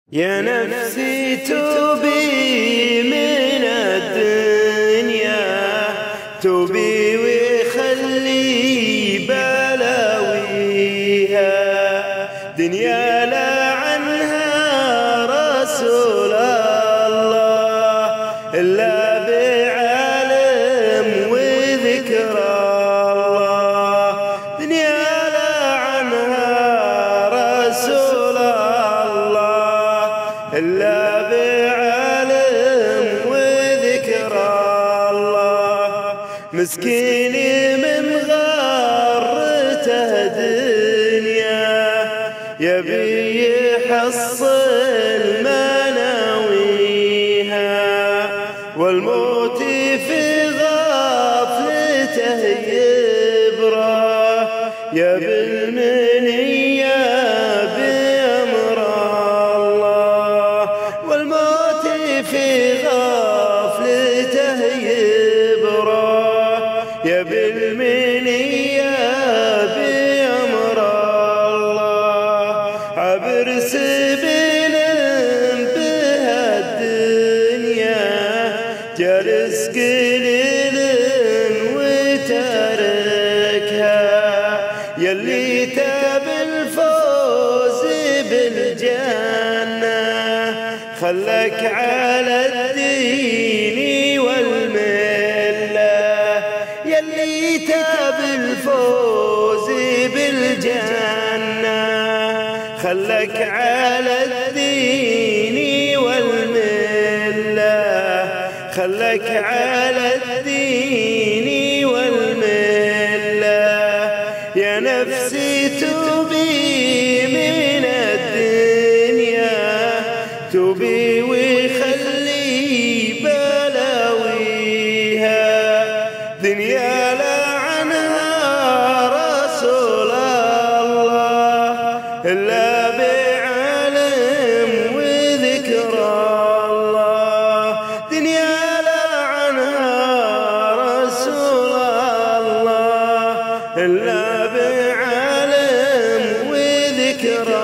يا نفسي توبي من الدنيا، توبي وخلي بلاويها، دنيا لا عنها رسول الله إلا بعلم وذكر الله، دنيا لا عنها رسول الله إلا بعلم وذكر الله. مسكيني من غرته دنيا يبي يحصل مناويها، والموت في غفلته يبرى يبي المنية بأمر الله، والموت في غفلته يبرى يبي المنية بأمر الله. عبر سبيل بهالدنيا جالس قليل وتاركها، يلي تاب الفوز بالجنة خلك على الدين والملة، يلي تاب الفوز بالجنة خلك على الدين والملة، خلك على الدين والملة. يا نفسي توبي من الدنيا، توبي وخلي بلاويها، دنيا لا عنها رسول الله إلا بعلم وذكر الله، دنيا لا عنها رسول الله إلا بعلم وذكر